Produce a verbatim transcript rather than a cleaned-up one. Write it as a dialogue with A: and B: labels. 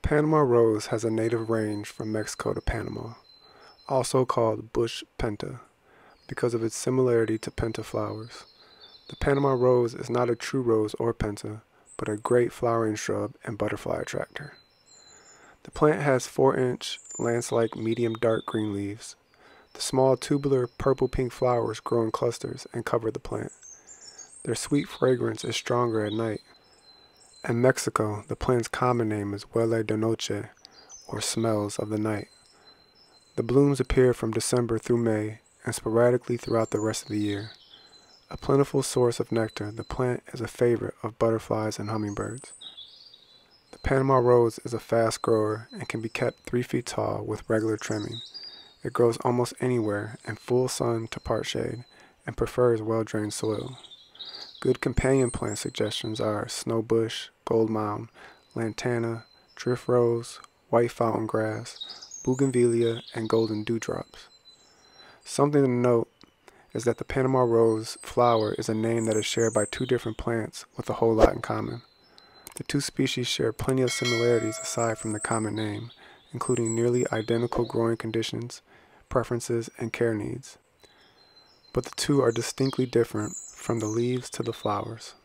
A: Panama Rose has a native range from Mexico to Panama, also called bush Penta, because of its similarity to Penta flowers. The Panama Rose is not a true rose or Penta, but a great flowering shrub and butterfly attractor. The plant has four inch, lance-like medium dark green leaves. The small tubular purple-pink flowers grow in clusters and cover the plant. Their sweet fragrance is stronger at night. In Mexico, the plant's common name is huele de noche, or smells of the night. The blooms appear from December through May and sporadically throughout the rest of the year. A plentiful source of nectar, the plant is a favorite of butterflies and hummingbirds. The Panama Rose is a fast grower and can be kept three feet tall with regular trimming. It grows almost anywhere in full sun to part shade and prefers well-drained soil. Good companion plant suggestions are snow bush, gold mound, lantana, drift rose, white fountain grass, bougainvillea, and golden dewdrops. Something to note is that the Panama Rose flower is a name that is shared by two different plants with a whole lot in common. The two species share plenty of similarities aside from the common name, including nearly identical growing conditions, preferences, and care needs. But the two are distinctly different from the leaves to the flowers.